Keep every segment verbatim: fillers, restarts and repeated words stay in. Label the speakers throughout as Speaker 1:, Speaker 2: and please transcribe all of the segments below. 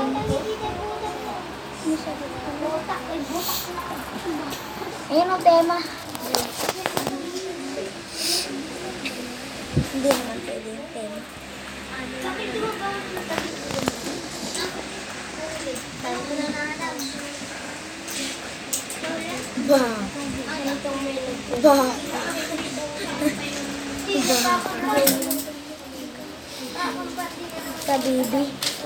Speaker 1: Ayan ang tema. Hindi naman pwede yung tema. Ba. Ba. Kabibi.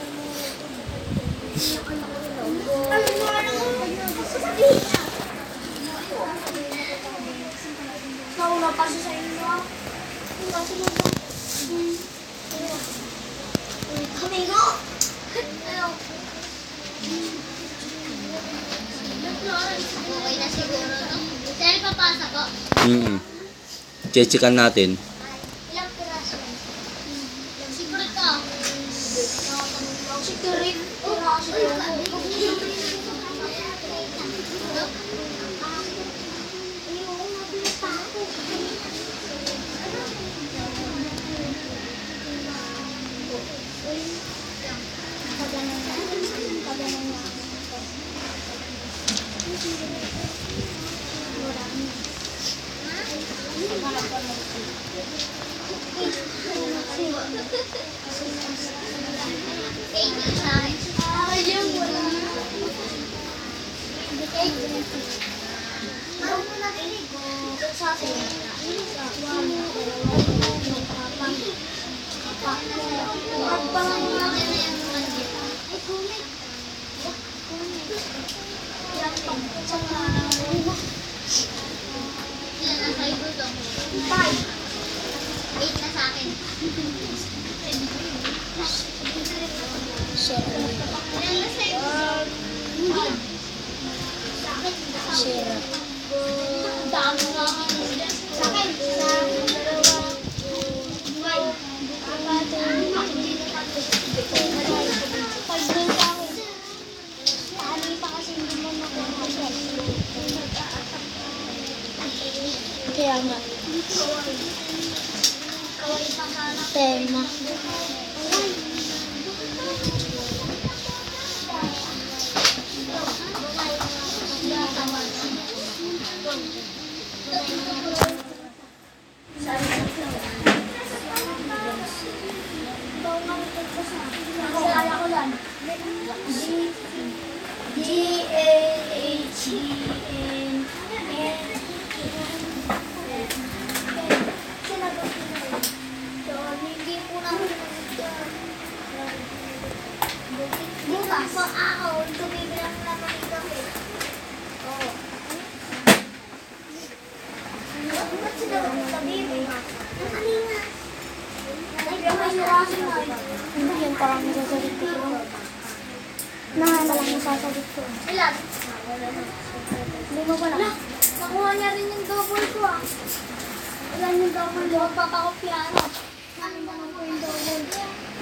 Speaker 1: Nauna pa siya sa inyo. Kami nga.
Speaker 2: Okay na siguro, no? Dahil papasa ko.
Speaker 3: Mm-mm. Chechikan natin.
Speaker 2: Ilang piraso? Siguro ito.
Speaker 1: Siguro piraso.
Speaker 2: Thank you sa akin. Ilan na sa ibo to?
Speaker 1: Five.
Speaker 2: Eight na sa akin.
Speaker 1: Zero.
Speaker 2: Ilan na sa ibo?
Speaker 1: Zero.
Speaker 2: Dami na ako.
Speaker 1: Sa akin, sa dalawa, five. Apat, five din sa akin. Ano pa kasi hindi mo nakuha. Kaya nga. Tema. G A H E N N hindi po na bukas po ako tumibilang naman ito oo ba't sila magsabibi kanina hindi yan parang nasasalit ko nahala lang nasasalit ko ilan? Hindi mo pala nakuha niya rin yung double ko ah ilan yung double ko? Papakopya ano? Ano naman po yung double?